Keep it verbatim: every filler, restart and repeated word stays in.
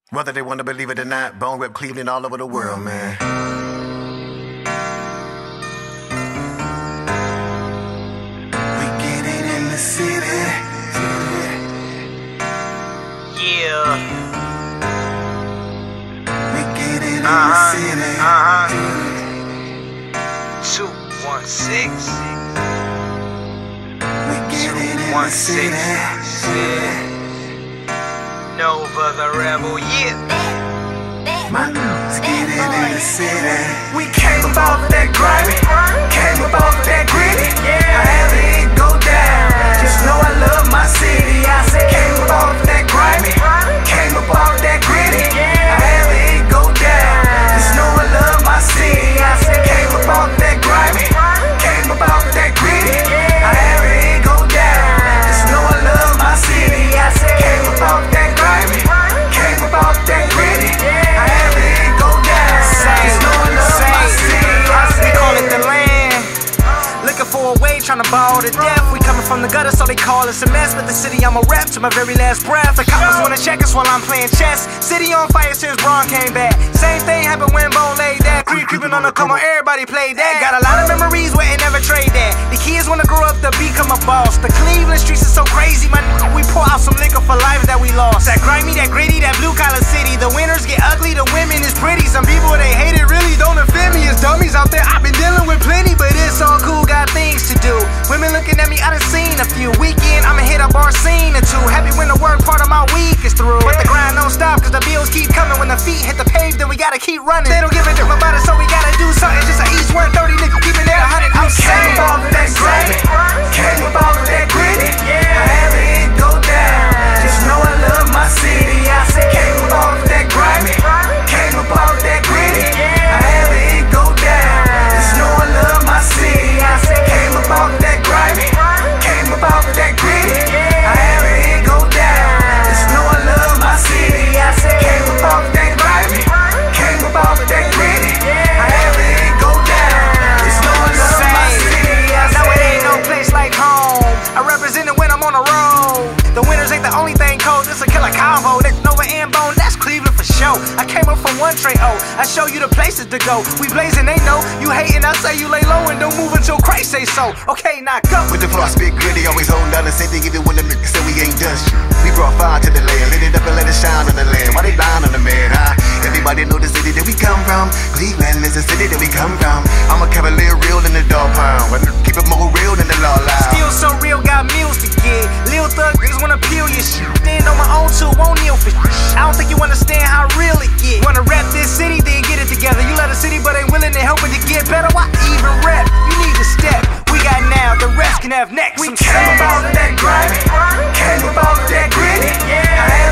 Whether they want to believe it or not, Bone rep Cleveland all over the world, man. We get it in the city. Yeah. We get it in Uh-huh. the city. Uh-huh. two one six. We get it in One the six. city. Nova the Rebel, yeah. My let's get it in the city. We came up off that grimy, came up off that gritty. I have it go down. Just know I love my city. I said came up off that grimy, came up off that gritty. I have it go down. Just know I love my city. I said came up off that grimy, came up off that gritty. I have it go down. Just know I love my city. I said came up off that grimy, came up off that gritty. I have it go down. Just know I love my city. I We said call it the land. Looking for a way, trying to ball to death. We coming from the gutter, so they call us a mess. But the city I'ma rap to my very last breath. The coppers wanna check us while I'm playing chess. City on fire since Braun came back. Same thing happened when Bone laid that. Creep creeping on the come on, everybody played that. Got a lot of memories where ain't never trade that. The kids wanna grow up to become a boss. The Cleveland streets are so crazy, my n- we pour out some liquor for lives that we lost. That grimy, that gritty, that blue collar city. The winners get ugly, the women is pretty. Some people they hate it, really don't offend me. It's dummies out there, I've been dealing with plenty, but it's all cool, got things to do. Women looking at me, I done seen a few. Weekend, I'ma hit a bar scene or two. Happy when the work part of my week is through. But the grind don't stop, cause the bills keep coming. When the feet hit the pave, then we gotta keep running. They don't give a damn about it, so we gotta do something. Just a each one thirty, nigga, keeping it a hundred. I'm came saying. up off that grimy, came up off that gritty. I have it go down. Just know I love my city. I said came up off that grimy, came up off that gritty. I have it go down. Just know I love my city. I said came up off that grimy, came up off that gritty. I have it go down. Just know I love my city. I said came up off that grimy, came up off that gritty. I have it go down. Just know I love my city. I Now it ain't said no place like home. I represent it when I'm on the road. The winners ain't the only thing cold. This a killer combo. That's Nova and Bone. That's Cleveland for sure. I came up from one tray O. I show you the places to go. We blazing, they know. You hating, I say you lay low and don't move until Christ say so. Okay, now go. with the floor spit gritty, always holding down the same thing even when the niggas say we ain't done shit. We brought fire to the land, lit it up and let it shine on the land. Why they blind on the man, huh? Everybody know the city that we come from. Cleveland is the city that we come from. I'm a cavalier real in the dog pound, but keep it more real than the law loud. Still so real, got meals to get. Lil Thug niggas wanna peel your shit. Stand on my own too, won't kneel for shit. I don't think you understand how real it get. Wanna rap this city, then get it together. You love the city, but ain't willing to help it to get better. Why even rap? You need to step. We got now, the rest can have next. We I'm came saying. up off that grimy, came up off that gritty. I